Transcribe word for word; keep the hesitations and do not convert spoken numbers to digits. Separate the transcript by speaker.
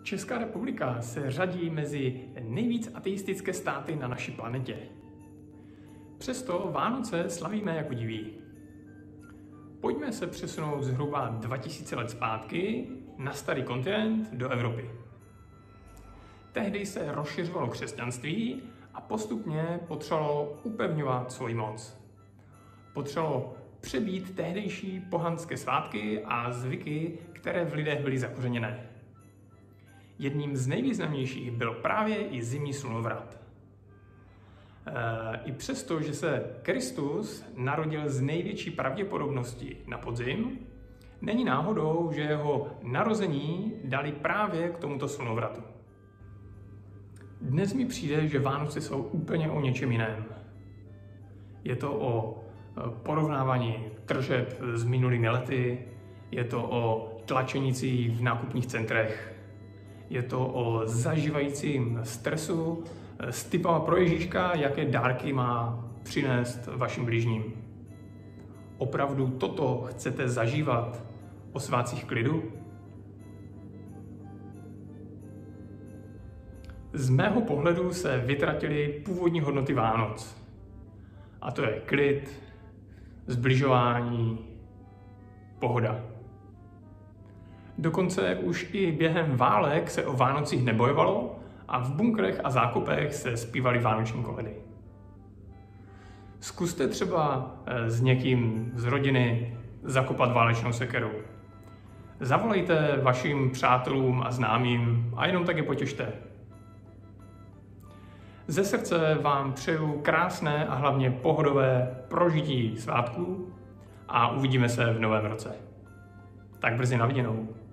Speaker 1: Česká republika se řadí mezi nejvíc ateistické státy na naší planetě. Přesto Vánoce slavíme jako diví. Pojďme se přesunout zhruba dva tisíce let zpátky na starý kontinent do Evropy. Tehdy se rozšiřovalo křesťanství a postupně potřebovalo upevňovat svoji moc. Potřebovalo přebít tehdejší pohanské svátky a zvyky, které v lidech byly zakořeněné. Jedním z nejvýznamnějších byl právě i zimní slunovrat. I přesto, že se Kristus narodil z největší pravděpodobnosti na podzim, není náhodou, že jeho narození dali právě k tomuto slunovratu. Dnes mi přijde, že Vánoce jsou úplně o něčem jiném. Je to o porovnávání tržeb s minulými lety, je to o tlačenicích v nákupních centrech, je to o zažívajícím stresu s tipama pro Ježíška, jaké dárky má přinést vašim bližním. Opravdu toto chcete zažívat o svátcích klidu? Z mého pohledu se vytratily původní hodnoty Vánoc. A to je klid, zbližování, pohoda. Dokonce už i během válek se o Vánocích nebojovalo a v bunkrech a zákopech se zpívaly vánoční koledy. Zkuste třeba s někým z rodiny zakopat válečnou sekeru. Zavolejte vašim přátelům a známým a jenom tak je potěšte. Ze srdce vám přeju krásné a hlavně pohodové prožití svátků a uvidíme se v novém roce. Tak brzy na viděnou.